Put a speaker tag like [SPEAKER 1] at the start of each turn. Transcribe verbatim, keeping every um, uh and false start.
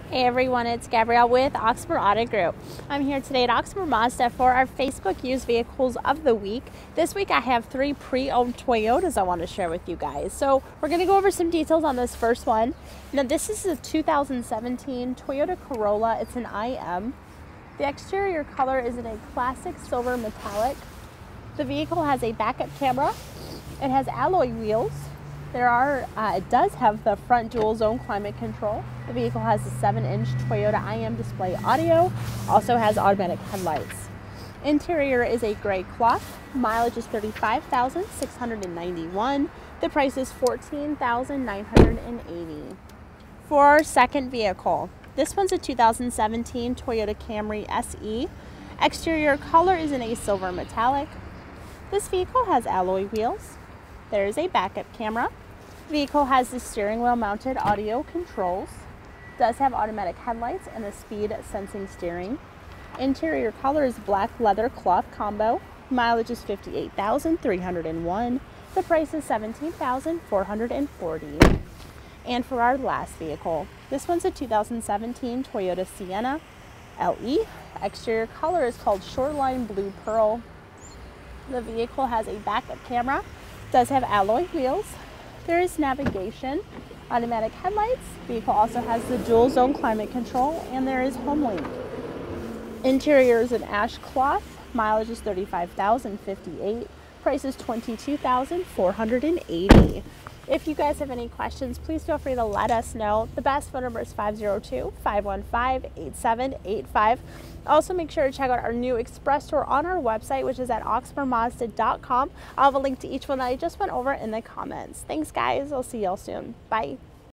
[SPEAKER 1] Hey everyone, it's Gabrielle with Oxmoor Auto Group. I'm here today at Oxmoor Mazda for our Facebook used vehicles of the week. This week I have three pre-owned Toyotas I want to share with you guys. So we're going to go over some details on this first one. Now this is a two thousand seventeen Toyota Corolla. It's an I M. The exterior color is in a classic silver metallic. The vehicle has a backup camera. It has alloy wheels. There are, uh, it does have the front dual zone climate control. The vehicle has a seven inch Toyota I M display audio, also has automatic headlights. Interior is a gray cloth. Mileage is thirty-five thousand six hundred ninety-one. The price is fourteen thousand nine hundred eighty. For our second vehicle, this one's a two thousand seventeen Toyota Camry S E. Exterior color is in a silver metallic. This vehicle has alloy wheels. There is a backup camera. The vehicle has the steering wheel mounted audio controls. Does have automatic headlights and a speed sensing steering. Interior color is black leather cloth combo. Mileage is fifty-eight thousand three hundred one. The price is seventeen thousand four hundred forty. And for our last vehicle, this one's a two thousand seventeen Toyota Sienna L E. Exterior color is called Shoreline Blue Pearl. The vehicle has a backup camera. Does have alloy wheels. There is navigation, automatic headlights. The vehicle also has the dual zone climate control, and there is HomeLink. Interior is an ash cloth. Mileage is thirty-five thousand fifty-eight. Price is twenty-two thousand four hundred eighty. If you guys have any questions, please feel free to let us know. The best phone number is five oh two, five one five, eight seven eight five. Also, make sure to check out our new express store on our website, which is at oxmoor mazda dot com. I'll have a link to each one that I just went over in the comments. Thanks, guys. I'll see y'all soon. Bye.